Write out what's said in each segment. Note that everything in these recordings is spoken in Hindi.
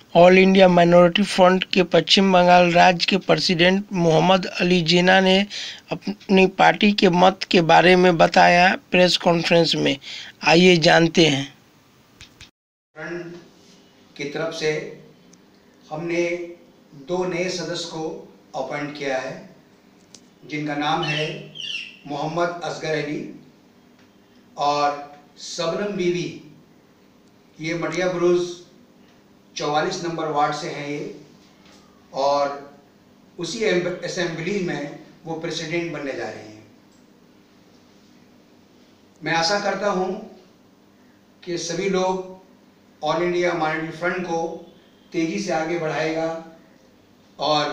ऑल इंडिया माइनॉरिटी फ्रंट के पश्चिम बंगाल राज्य के प्रेसिडेंट मोहम्मद अली जिन्ना ने अपनी पार्टी के मत के बारे में बताया प्रेस कॉन्फ्रेंस में। आइए जानते हैं। फ्रंट की तरफ से हमने 2 नए सदस्य को अपॉइंट किया है, जिनका नाम है मोहम्मद असगर अली और शबनम बीवी। ये मटिया बुरुज 44 नंबर वार्ड से हैं ये, और उसी असेंबली में वो प्रेसिडेंट बनने जा रहे हैं। मैं आशा करता हूँ कि सभी लोग ऑल इंडिया माइनॉरिटी फ्रंट को तेजी से आगे बढ़ाएगा और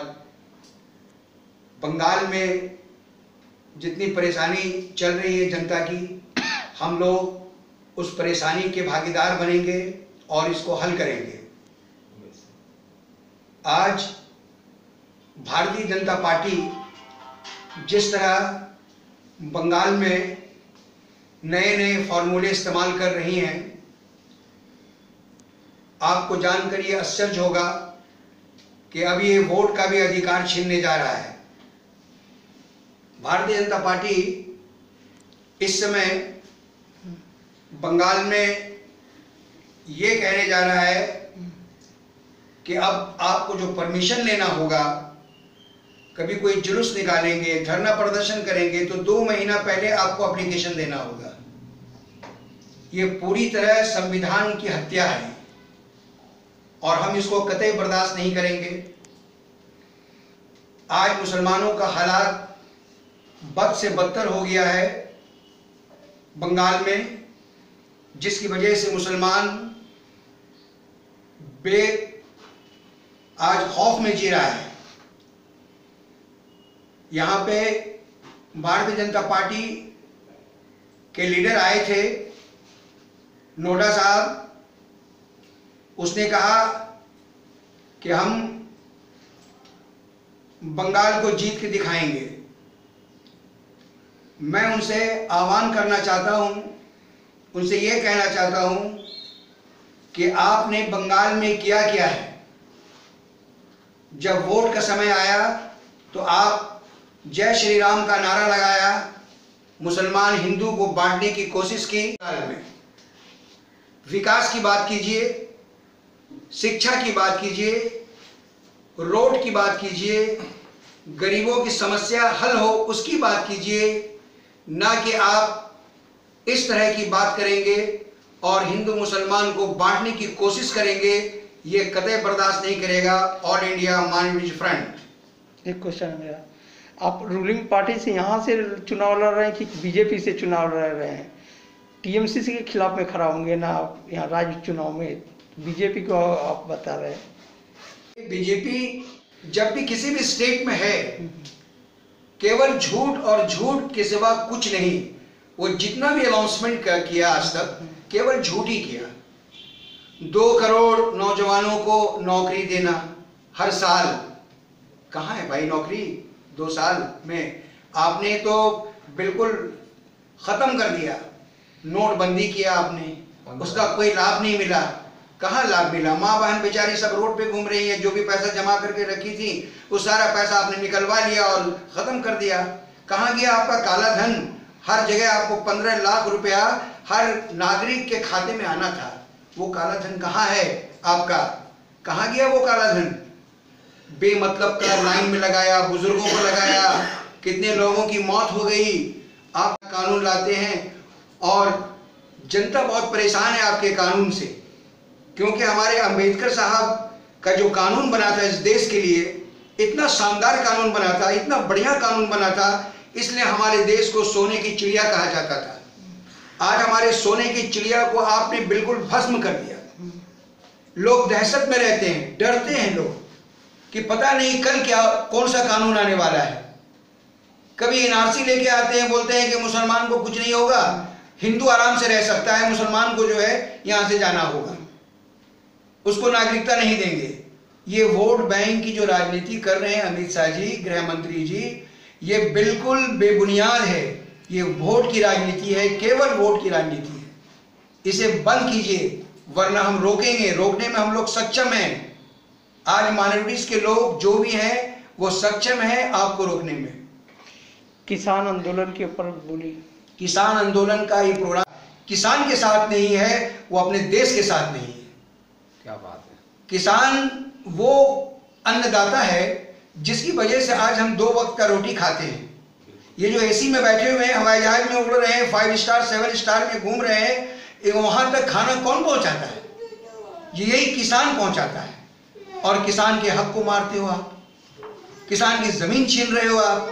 बंगाल में जितनी परेशानी चल रही है जनता की, हम लोग उस परेशानी के भागीदार बनेंगे और इसको हल करेंगे। आज भारतीय जनता पार्टी जिस तरह बंगाल में नए नए फॉर्मूले इस्तेमाल कर रही हैं, आपको जानकर ये आश्चर्य होगा कि अब ये वोट का भी अधिकार छीनने जा रहा है। भारतीय जनता पार्टी इस समय बंगाल में ये कहने जा रहा है कि अब आपको जो परमिशन लेना होगा, कभी कोई जुलूस निकालेंगे, धरना प्रदर्शन करेंगे, तो 2 महीना पहले आपको एप्लीकेशन देना होगा। ये पूरी तरह संविधान की हत्या है और हम इसको कतई बर्दाश्त नहीं करेंगे। आज मुसलमानों का हालात बद से बदतर हो गया है बंगाल में, जिसकी वजह से मुसलमान आज खौफ में जी रहा है। यहाँ पे भारतीय जनता पार्टी के लीडर आए थे, नोडा साहब। उसने कहा कि हम बंगाल को जीत के दिखाएंगे। मैं उनसे आह्वान करना चाहता हूं, उनसे यह कहना चाहता हूं कि आपने बंगाल में किया क्या है। जब वोट का समय आया तो आप जय श्री राम का नारा लगाया, मुसलमान हिंदू को बांटने की कोशिश की। विकास की बात कीजिए, शिक्षा की बात कीजिए, रोड की बात कीजिए, गरीबों की समस्या हल हो उसकी बात कीजिए, ना कि आप इस तरह की बात करेंगे और हिंदू मुसलमान को बांटने की कोशिश करेंगे। ये कतई बर्दाश्त नहीं करेगा ऑल इंडिया माइनॉरिटी फ्रंट। एक क्वेश्चन है मेरा, आप रूलिंग पार्टी से यहाँ से चुनाव लड़ रहे हैं कि बीजेपी से चुनाव लड़ रहे हैं? टीएमसी के खिलाफ में खड़ा होंगे ना आप यहाँ राज्य चुनाव में? बीजेपी को आप बता रहे हैं। बीजेपी जब भी किसी भी स्टेट में है, केवल झूठ और झूठ के सिवा कुछ नहीं। वो जितना भी अनाउंसमेंट किया आज तक केवल झूठ ही किया। 2 करोड़ नौजवानों को नौकरी देना हर साल, कहाँ है भाई नौकरी? 2 साल में आपने तो बिल्कुल खत्म कर दिया। नोटबंदी किया आपने, उसका कोई लाभ नहीं मिला। कहाँ लाभ मिला? माँ बहन बेचारी सब रोड पे घूम रही है। जो भी पैसा जमा करके रखी थी वो सारा पैसा आपने निकलवा लिया और खत्म कर दिया। कहाँ गया आपका काला धन? हर जगह आपको 15 लाख रुपया हर नागरिक के खाते में आना था। वो काला धन कहाँ है आपका? कहाँ गया वो काला धन? बेमतलब का लाइन में लगाया, बुजुर्गों को लगाया, कितने लोगों की मौत हो गई। आप कानून लाते हैं और जनता बहुत परेशान है आपके कानून से, क्योंकि हमारे अंबेडकर साहब का जो कानून बना था इस देश के लिए, इतना शानदार कानून बना था, इतना बढ़िया कानून बना था, इसलिए हमारे देश को सोने की चिड़िया कहा जाता था। आज हमारे सोने की चिड़िया को आपने बिल्कुल भस्म कर दिया। लोग दहशत में रहते हैं, डरते हैं लोग कि पता नहीं कल क्या कौन सा कानून आने वाला है। कभी एनआरसी लेके आते हैं, बोलते हैं कि मुसलमान को कुछ नहीं होगा, हिंदू आराम से रह सकता है, मुसलमान को जो है यहां से जाना होगा, उसको नागरिकता नहीं देंगे। ये वोट बैंक की जो राजनीति कर रहे हैं अमित शाह जी, गृह मंत्री जी, ये बिल्कुल बेबुनियाद है। ये वोट की राजनीति है, केवल वोट की राजनीति है। इसे बंद कीजिए, वरना हम रोकेंगे। रोकने में हम लोग सक्षम हैं। आज माइनॉरिटीज के लोग जो भी हैं वो सक्षम है आपको रोकने में। किसान आंदोलन के ऊपर बोली। किसान आंदोलन का ये प्रोग्राम किसान के साथ नहीं है, वो अपने देश के साथ नहीं है। क्या बात है। किसान वो अन्नदाता है जिसकी वजह से आज हम 2 वक्त का रोटी खाते हैं। ये जो एसी में बैठे हुए हैं, हवाई जहाज में उड़ रहे हैं, 5 स्टार 7 स्टार में घूम रहे हैं, वहां तक खाना कौन पहुंचाता है? यही किसान पहुंचाता है। और किसान के हक को मारते हो आप, किसान की जमीन छीन रहे हो आप।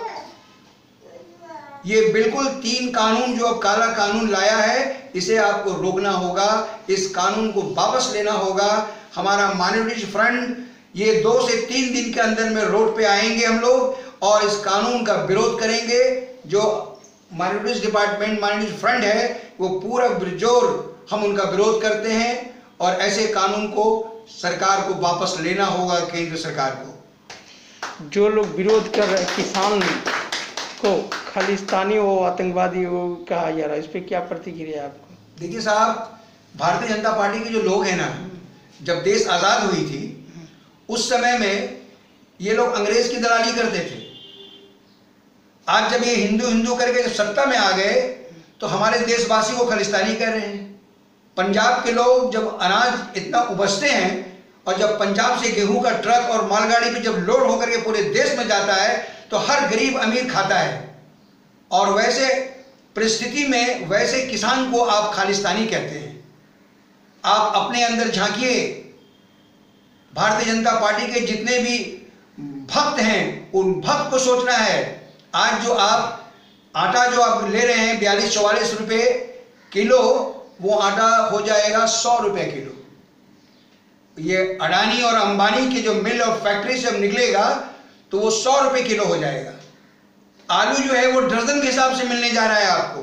ये बिल्कुल 3 कानून जो अब काला कानून लाया है, इसे आपको रोकना होगा, इस कानून को वापस लेना होगा। हमारा माइनॉरिटी फ्रंट ये 2 से 3 दिन के अंदर में रोड पे आएंगे हम लोग और इस कानून का विरोध करेंगे। जो माइनॉरिटीज डिपार्टमेंट माइनॉरिटी फ्रंट है वो पूरा बिरजोर हम उनका विरोध करते हैं और ऐसे कानून को सरकार को वापस लेना होगा, केंद्र सरकार को। जो लोग विरोध कर रहे हैं किसान को खालिस्तानी हो, आतंकवादी हो कहा जा रहा है, इस पर क्या प्रतिक्रिया है आपको? देखिए साहब, भारतीय जनता पार्टी के जो लोग हैं ना, जब देश आज़ाद हुई थी उस समय में ये लोग अंग्रेज की दलाली करते थे। आज जब ये हिंदू हिंदू करके जब सत्ता में आ गए तो हमारे देशवासी को खालिस्तानी कह रहे हैं। पंजाब के लोग जब अनाज इतना उपजते हैं और जब पंजाब से गेहूं का ट्रक और मालगाड़ी पे जब लोड होकर के पूरे देश में जाता है तो हर गरीब अमीर खाता है। और वैसे परिस्थिति में वैसे किसान को आप खालिस्तानी कहते हैं। आप अपने अंदर झांकिए, भारतीय जनता पार्टी के जितने भी भक्त हैं उन भक्त को सोचना है। आज जो आप आटा जो आप ले रहे हैं 42-44 रुपये किलो, वो आटा हो जाएगा 100 रुपये किलो। ये अडानी और अंबानी के जो मिल और फैक्ट्री से निकलेगा तो वो 100 रुपये किलो हो जाएगा। आलू जो है वो दर्जन के हिसाब से मिलने जा रहा है आपको।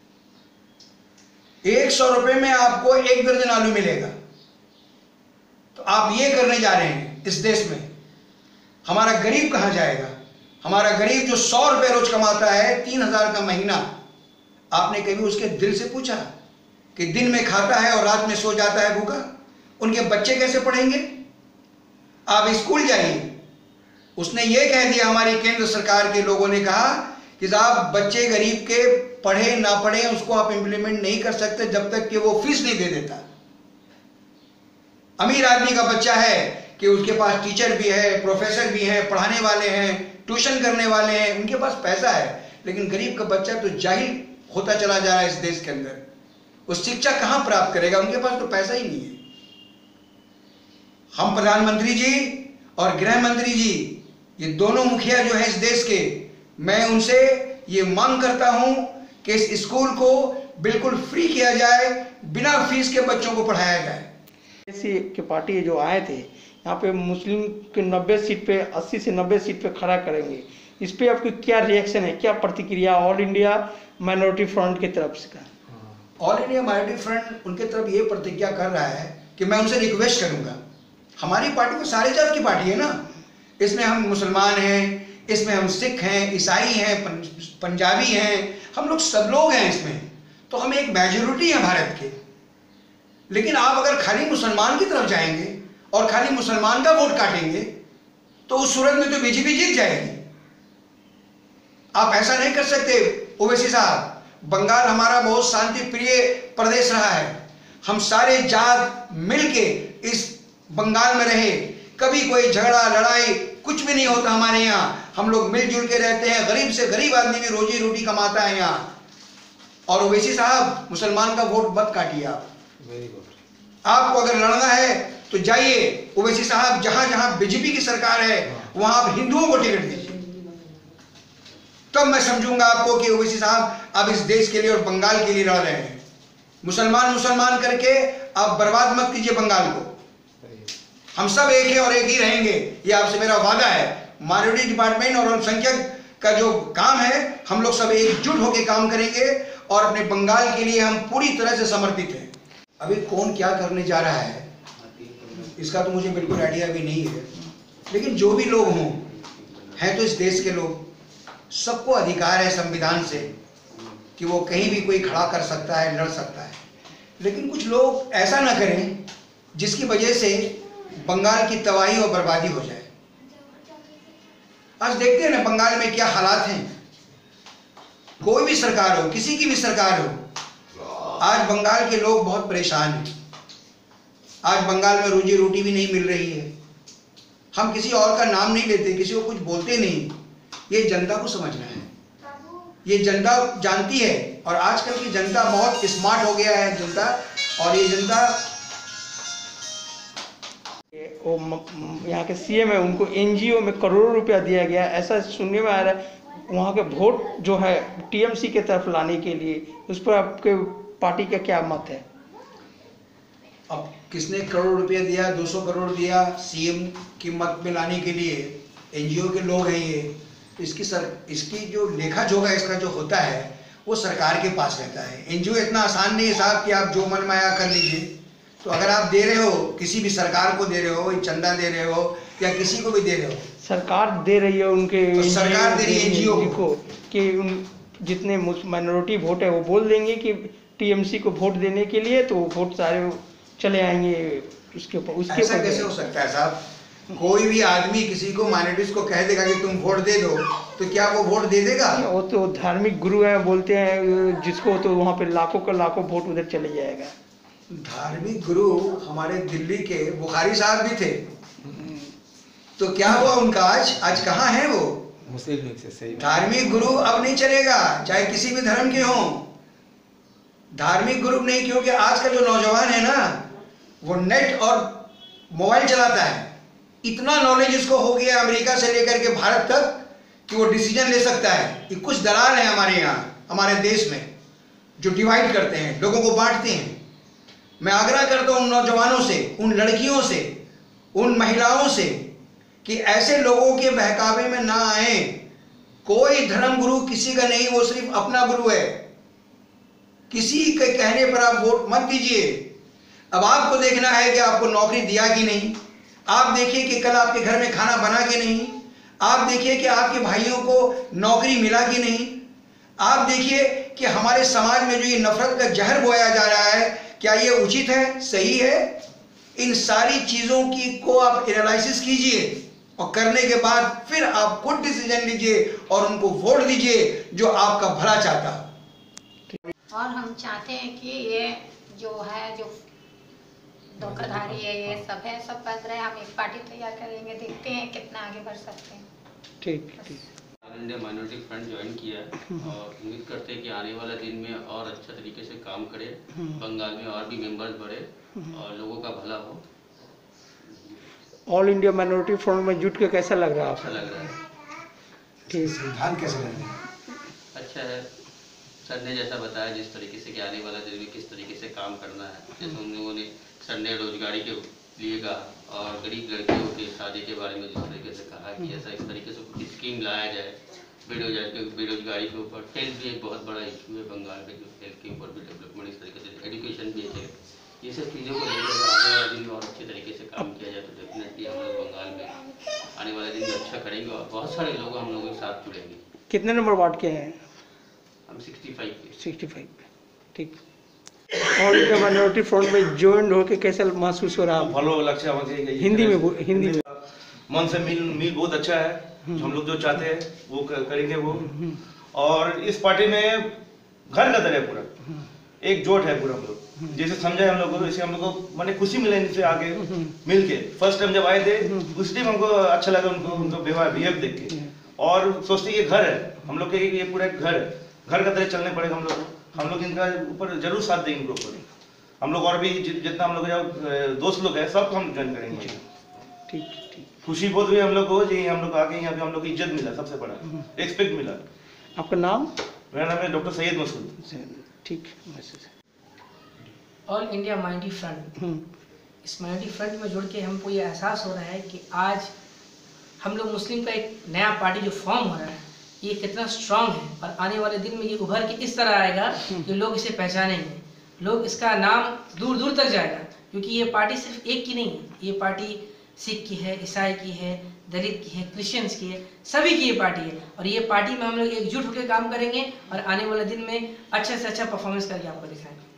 100 रुपये में आपको 1 दर्जन आलू मिलेगा। तो आप ये करने जा रहे हैं इस देश में। हमारा गरीब कहां जाएगा? हमारा गरीब जो 100 रुपये रोज कमाता है, 3000 का महीना, आपने कभी उसके दिल से पूछा कि दिन में खाता है और रात में सो जाता है भूखा? उनके बच्चे कैसे पढ़ेंगे? आप स्कूल जाइए। उसने ये कह दिया, हमारी केंद्र सरकार के लोगों ने कहा कि साहब बच्चे गरीब के पढ़े ना पढ़े उसको आप इंप्लीमेंट नहीं कर सकते जब तक कि वो फीस नहीं दे देता। अमीर आदमी का बच्चा है कि उसके पास टीचर भी है, प्रोफेसर भी है, पढ़ाने वाले हैं, ट्यूशन करने वाले हैं, उनके पास पैसा है। लेकिन गरीब का बच्चा तो जाहिल होता चला जा रहा है इस देश के अंदर। वो शिक्षा कहां प्राप्त करेगा? उनके पास तो पैसा ही नहीं है। हम प्रधानमंत्री जी और गृह मंत्री जी, ये दोनों मुखिया जो है इस देश के, मैं उनसे ये मांग करता हूं कि इस स्कूल को बिल्कुल फ्री किया जाए, बिना फीस के बच्चों को पढ़ाया जाए। ऐसी के पार्टी जो आए थे यहाँ पे मुस्लिम के 90 सीट पे 80 से 90 सीट पे खड़ा करेंगे, इस पे आपकी क्या रिएक्शन है, क्या प्रतिक्रिया ऑल इंडिया माइनॉरिटी फ्रंट की तरफ से? ऑल इंडिया माइनॉरिटी फ्रंट उनके तरफ ये प्रतिज्ञा कर रहा है कि मैं उनसे रिक्वेस्ट करूंगा, हमारी पार्टी तो सारे जात की पार्टी है ना, इसमें हम मुसलमान हैं, इसमें हम सिख हैं, ईसाई हैं, पंजाबी हैं, हम लोग सब लोग हैं इसमें, तो हम एक मेजॉरिटी है भारत के। लेकिन आप अगर खाली मुसलमान की तरफ जाएंगे और खाली मुसलमान का वोट काटेंगे तो उस सूरत में तो बीजेपी जीत जाएगी। आप ऐसा नहीं कर सकते ओवैसी साहब। बंगाल हमारा बहुत शांति प्रिय प्रदेश रहा है, हम सारे जात मिलके इस बंगाल में रहे, कभी कोई झगड़ा लड़ाई कुछ भी नहीं होता हमारे यहाँ। हम लोग मिलजुल के रहते हैं, गरीब से गरीब आदमी भी रोजी रोटी कमाता है यहाँ। और ओवैसी साहब, मुसलमान का वोट मत काटिए आप। Very good. आपको अगर लड़ना है तो जाइए ओवैसी साहब, जहां जहां बीजेपी की सरकार है वहां आप हिंदुओं को टिकट दीजिए, तब मैं समझूंगा आपको कि ओवैसी साहब आप इस देश के लिए और बंगाल के लिए लड़ रहे हैं। मुसलमान मुसलमान करके आप बर्बाद मत कीजिए बंगाल को। हम सब एक हैं और एक ही रहेंगे, ये आपसे मेरा वादा है। माइनॉरिटी डिपार्टमेंट और अल्पसंख्यक का जो काम है, हम लोग सब एकजुट होकर काम करेंगे और अपने बंगाल के लिए हम पूरी तरह से समर्पित हैं। अभी कौन क्या करने जा रहा है इसका तो मुझे बिल्कुल आइडिया भी नहीं है, लेकिन जो भी लोग हों, हैं तो इस देश के लोग, सबको अधिकार है संविधान से कि वो कहीं भी कोई खड़ा कर सकता है, लड़ सकता है। लेकिन कुछ लोग ऐसा ना करें जिसकी वजह से बंगाल की तबाही और बर्बादी हो जाए। आज देखते हैं ना बंगाल में क्या हालात हैं। कोई भी सरकार हो, किसी की भी सरकार हो, आज बंगाल के लोग बहुत परेशान हैं। आज बंगाल में रोजी रोटी भी नहीं मिल रही है। हम किसी और का नाम नहीं लेते, किसी को कुछ बोलते नहीं। ये जनता को समझना है, ये जनता जानती है। और आजकल की जनता बहुत स्मार्ट हो गया है जनता। और ये जनता, यहाँ के सीएम है, उनको एनजीओ में करोड़ों रुपया दिया गया, ऐसा सुनने में आ रहा है। वहाँ के वोट जो है टीएमसी के तरफ लाने के लिए, उस पर आपके पार्टी का क्या मत है? अब किसने करोड़ रुपया दिया, 200 करोड़ दिया सीएम की मत में लाने के लिए? एनजीओ के लोग हैं ये। इसकी जो लेखा जोखा इसका जो होता है वो सरकार के पास रहता है। एनजीओ इतना आसान नहीं है साहब कि आप जो मन माया कर लीजिए। तो अगर आप दे रहे हो, किसी भी सरकार को दे रहे हो, चंदा दे रहे हो या किसी को भी दे रहे हो, सरकार दे रही है उनके, तो सरकार दे रही है एनजीओ को कि उन जितने माइनॉरिटी वोट है वो बोल देंगे कि टीएमसी को वोट देने के लिए, तो वोट सारे चले आएंगे उसके ऊपर। ऐसा कैसे हो सकता है साहब? कोई भी आदमी किसी को माइनॉरिटीज को कह देगा कि तुम वोट दे दो, तो क्या वो वोट दे देगा? वो तो धार्मिक गुरु है, बोलते हैं जिसको, तो वहाँ पे लाखों का लाखों वोट उधर चले जाएगा। धार्मिक गुरु हमारे दिल्ली के बुखारी साहब भी थे, तो क्या हुआ उनका? आज कहाँ है वो? मुस्लिम लीग से सही। धार्मिक गुरु अब नहीं चलेगा, चाहे किसी भी धर्म के हों। धार्मिक गुरु नहीं, क्योंकि आज का जो नौजवान है ना, वो नेट और मोबाइल चलाता है। इतना नॉलेज इसको हो गया अमेरिका से लेकर के भारत तक कि वो डिसीजन ले सकता है। ये कुछ दलाल हैं हमारे यहाँ, हमारे देश में, जो डिवाइड करते हैं, लोगों को बांटते हैं। मैं आग्रह करता हूँ उन नौजवानों से, उन लड़कियों से, उन महिलाओं से कि ऐसे लोगों के बहकावे में ना आए। कोई धर्म गुरु किसी का नहीं, वो सिर्फ अपना गुरु है। किसी के कहने पर आप वोट मत दीजिए। अब आपको देखना है कि आपको नौकरी दिया कि नहीं। आप देखिए कि कल आपके घर में खाना बना कि नहीं। आप देखिए कि आपके भाइयों को नौकरी मिला कि नहीं। आप देखिए कि हमारे समाज में जो ये नफरत का जहर बोया जा रहा है, क्या ये उचित है, सही है? इन सारी चीजों की को आप एनालिसिस कीजिए और करने के बाद फिर आप खुद डिसीजन लीजिए और उनको वोट दीजिए जो आपका भला चाहता। और हम चाहते हैं कि ये जो है, जो धोखाधड़ी है, ये सब है, सब बंद रहे। हम एक पार्टी तैयार करेंगे, देखते हैं कितना आगे बढ़ सकते हैं। ठीक ठीक। All India minority front join किया है और उम्मीद करते हैं कि आने वाले दिन में और अच्छा तरीके से काम करे, बंगाल में और भी मेंबर्स बढ़े और लोगों का भला हो। ऑल इंडिया माइनॉरिटी फ्रंट में जुट के कैसा लग रहा है? अच्छा लग रहा है। ठीक। संविधान कैसे लग रहा है? अच्छा है। सर ने जैसा बताया जिस तरीके से कि आने वाला दिन में किस तरीके से काम करना है, जैसे उन लोगों ने सर ने रोजगारी के लिए कहा और गरीब लड़कियों के शादी के बारे में जिस तरीके से कहा कि ऐसा इस तरीके से कुछ स्कीम लाया जाए बेरोजगारी के ऊपर। हेल्थ भी एक बहुत बड़ा इशू है बंगाल में, जो हेल्थ के ऊपर भी डेवलपमेंट इस तरीके से, एजुकेशन भी है। ये सब चीज़ों को लेकर आने वाले दिन में और अच्छे तरीके से काम किया जाए तो डेफिनेटली हम लोग बंगाल में आने वाले दिन में अच्छा करेंगे और बहुत सारे लोग हम लोगों के साथ जुड़ेंगे। कितने नंबर वार्ड के हैं? हम 65 65। ठीक। ऑल इंडिया माइनॉरिटी फ्रंट में ज्वाइन होकर कैसा महसूस हो रहा है? भालो लक्ष्य हिंदी में मन से मिल बहुत अच्छा है। हम लोग जो चाहते हैं वो करेंगे वो। और इस पार्टी में घर का तरह पूरा एकजुट है पूरा। हम लोग जैसे समझे हम लोग को, जैसे हम लोग को माने खुशी मिले इनसे आगे मिल के। फर्स्ट टाइम जब आए थे उस टाइम हमको अच्छा लगा उनको व्यवहार बिहेव देख के। और सोचते ये घर है हम लोग के, ये पूरा घर है, घर का तरह चलने पड़ेगा हम लोग को। हम लोग इनका ऊपर जरूर साथ देंगे इनके ऊपर। हम लोग और भी जितना हम लोग दोस्त लोग हैं सबको हम ज्वाइन करेंगे। ठीक ठीक। खुशी बहुत हुई हम लोग को जी, हम लोग आगे यहाँ पे हम लोग को इज्जत मिला, सबसे बड़ा रिस्पेक्ट मिला। आपका नाम? मेरा नाम है डॉक्टर सैयद मसूद। ठीक। ऑल इंडिया माइनॉरिटी फ्रंट, इस माइनॉरिटी फ्रंट में जुड़ के हमको ये एहसास हो रहा है कि आज हम लोग मुस्लिम का एक नया पार्टी जो फॉर्म हो रहा है ये कितना स्ट्रांग है और आने वाले दिन में ये उभर के इस तरह आएगा कि लोग इसे पहचानेंगे, लोग इसका नाम दूर दूर तक जाएगा। क्योंकि ये पार्टी सिर्फ एक की नहीं है, ये पार्टी सिख की है, ईसाई की है, दलित की है, क्रिश्चियंस की है, सभी की ये पार्टी है। और ये पार्टी में हम लोग एकजुट होकर काम करेंगे और आने वाले दिन में अच्छा से अच्छा परफॉर्मेंस करके आपको दिखाएंगे।